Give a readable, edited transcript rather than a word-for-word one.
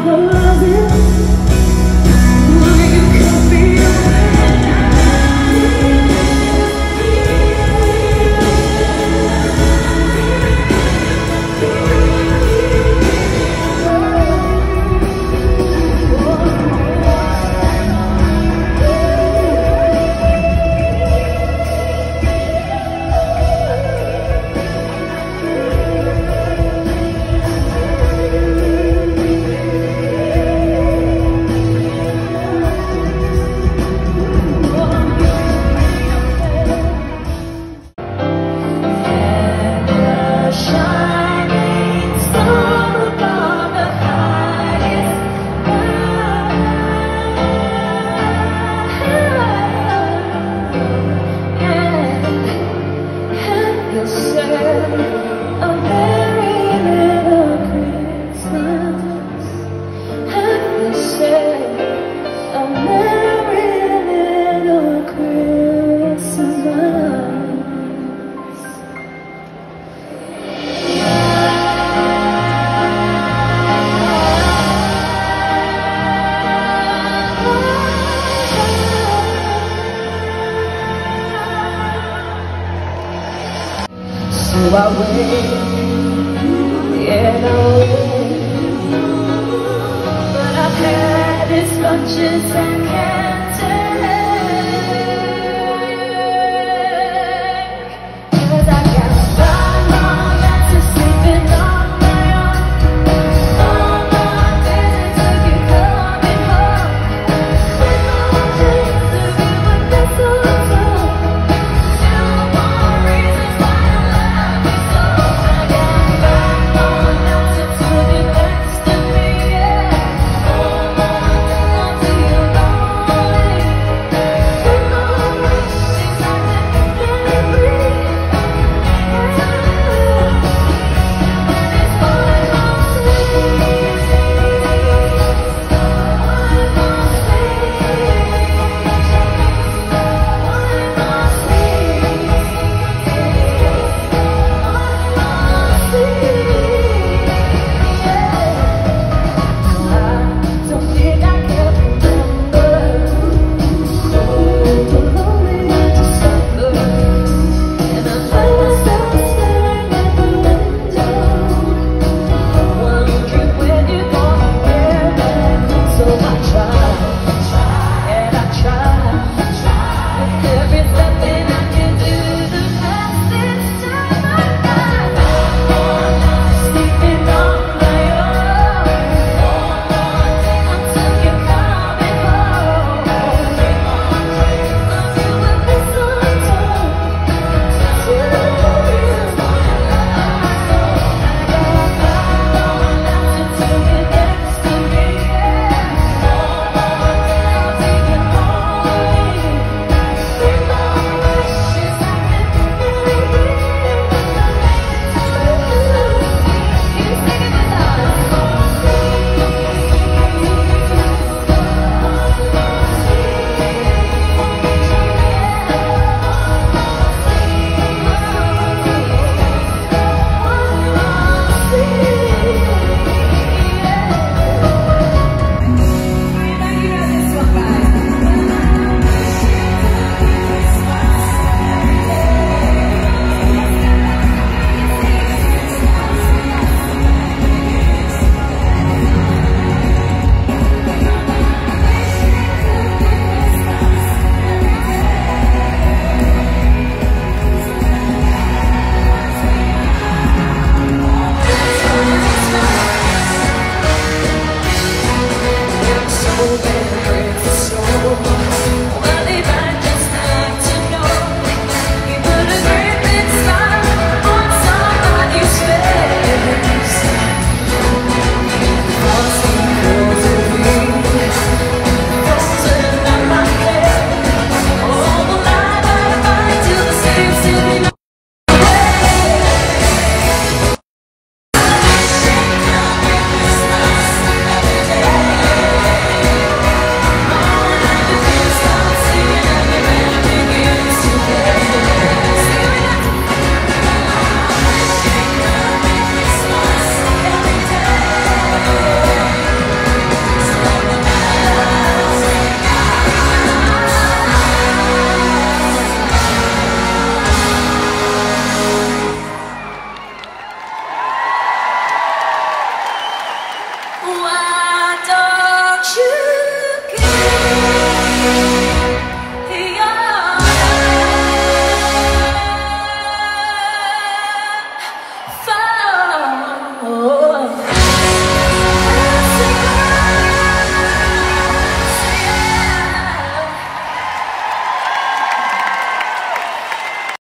So I wait, and I wait, but I've had as much as I can take, 'cause I got 5 more nights of sleeping on my own, 4 more days to get coming home, 3 more days to get what that's all for, 2 more reasons why I love you so. I got 5 more nights until you're next to me, yeah. 4 more days until you're gone. you.